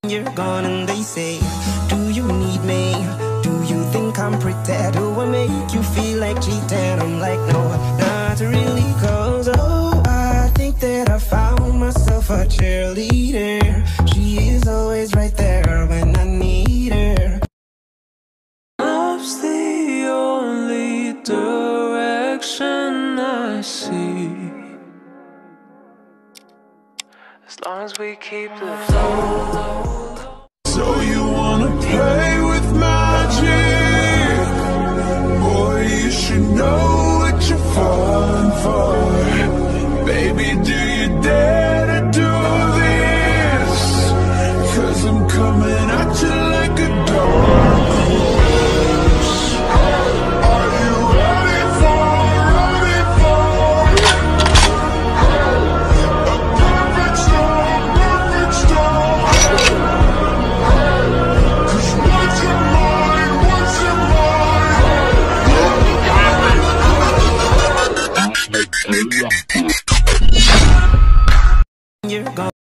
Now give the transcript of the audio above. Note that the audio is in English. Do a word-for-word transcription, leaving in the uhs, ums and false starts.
You're gone and they say, do you need me? Do you think I'm pretty? Do I make you feel like cheating? I'm like, no, not really, cause oh, I think that I found myself a cheerleader. She is always right there when I need her. Love's the only direction I see, as long as we keep the flow. So you wanna play with magic? Boy, you should know what you're falling for. Baby, do you dare to do this? Cause I'm coming at you like a dark horse. Are you ready for, ready for a perfect storm, perfect storm? You're gone.